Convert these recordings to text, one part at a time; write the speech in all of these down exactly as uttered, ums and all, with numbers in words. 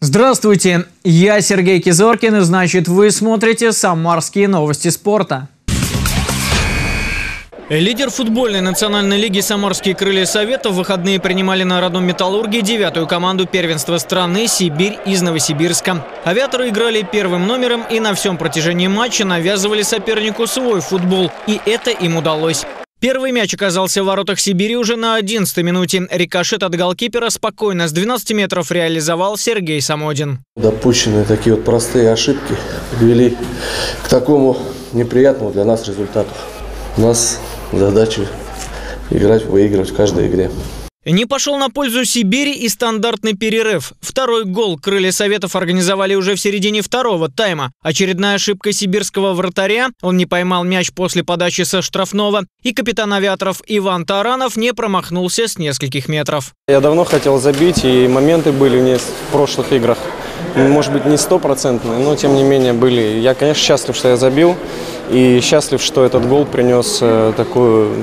Здравствуйте, я Сергей Кизоркин, и значит вы смотрите «Самарские новости спорта». Лидер футбольной национальной лиги «Самарские крылья Советов» в выходные принимали на родном «Металлурге» девятую команду первенства страны «Сибирь» из Новосибирска. Авиаторы играли первым номером и на всем протяжении матча навязывали сопернику свой футбол. И это им удалось. Первый мяч оказался в воротах Сибири уже на одиннадцатой минуте. Рикошет от голкипера спокойно с двенадцати метров реализовал Сергей Самодин. Допущенные такие вот простые ошибки привели к такому неприятному для нас результату. У нас задача играть, выигрывать в каждой игре. Не пошел на пользу Сибири и стандартный перерыв. Второй гол крылья Советов организовали уже в середине второго тайма. Очередная ошибка сибирского вратаря. Он не поймал мяч после подачи со штрафного. И капитан авиаторов Иван Таранов не промахнулся с нескольких метров. Я давно хотел забить, и моменты были в прошлых играх. Может быть, не стопроцентные, но тем не менее были. Я, конечно, счастлив, что я забил. И счастлив, что этот гол принес такую...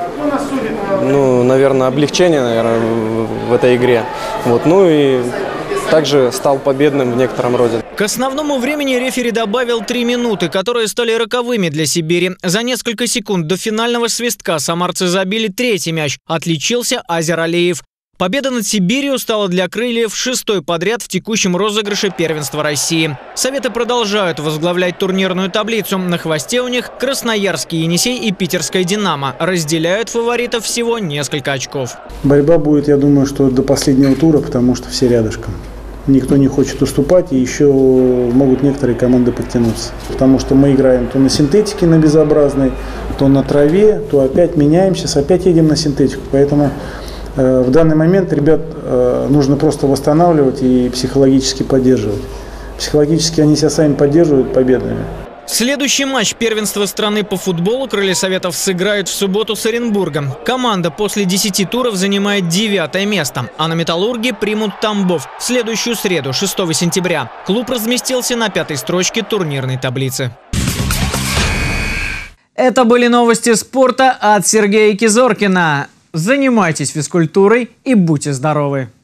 Ну, наверное, облегчение, наверное, в этой игре. Вот, ну и также стал победным в некотором роде. К основному времени рефери добавил три минуты, которые стали роковыми для Сибири. За несколько секунд до финального свистка самарцы забили третий мяч. Отличился Азер Алиев. Победа над Сибирью стала для крыльев шестой подряд в текущем розыгрыше первенства России. Советы продолжают возглавлять турнирную таблицу. На хвосте у них Красноярский Енисей и Питерская Динамо. Разделяют фаворитов всего несколько очков. Борьба будет, я думаю, что до последнего тура, потому что все рядышком. Никто не хочет уступать, и еще могут некоторые команды подтянуться. Потому что мы играем то на синтетике, на безобразной, то на траве, то опять меняемся, опять едем на синтетику. Поэтому в данный момент ребят нужно просто восстанавливать и психологически поддерживать. Психологически они себя сами поддерживают победами. Следующий матч первенства страны по футболу крылья Советов сыграют в субботу с Оренбургом. Команда после десяти туров занимает девятое место, а на «Металлурге» примут Тамбов в следующую среду, шестого сентября. Клуб разместился на пятой строчке турнирной таблицы. Это были новости спорта от Сергея Кизоркина. Занимайтесь физкультурой и будьте здоровы!